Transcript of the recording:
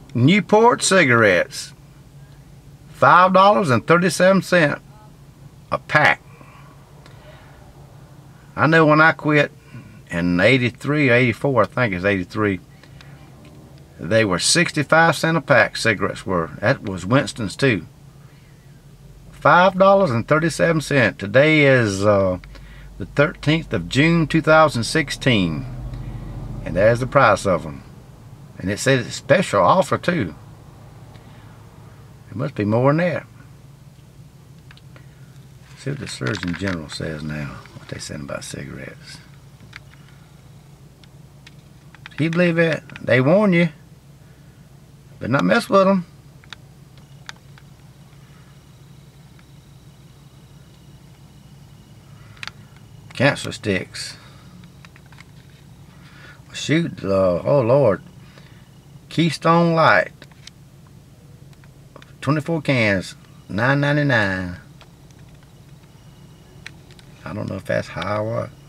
Newport cigarettes, $5.37 a pack. I know when I quit in 83, 84, I think it's 83, they were 65 cents a pack, cigarettes were. That was Winston's too. $5.37. Today is the 13th of June 2016. And there's the price of them. And it says it's special offer too. It must be more than that. See what the Surgeon General says now. What they saying about cigarettes. Can you believe that? They warn you. But not mess with them. Cancer sticks. Shoot, oh Lord. Keystone Light. 24 cans, $9.99. I don't know if that's high or what.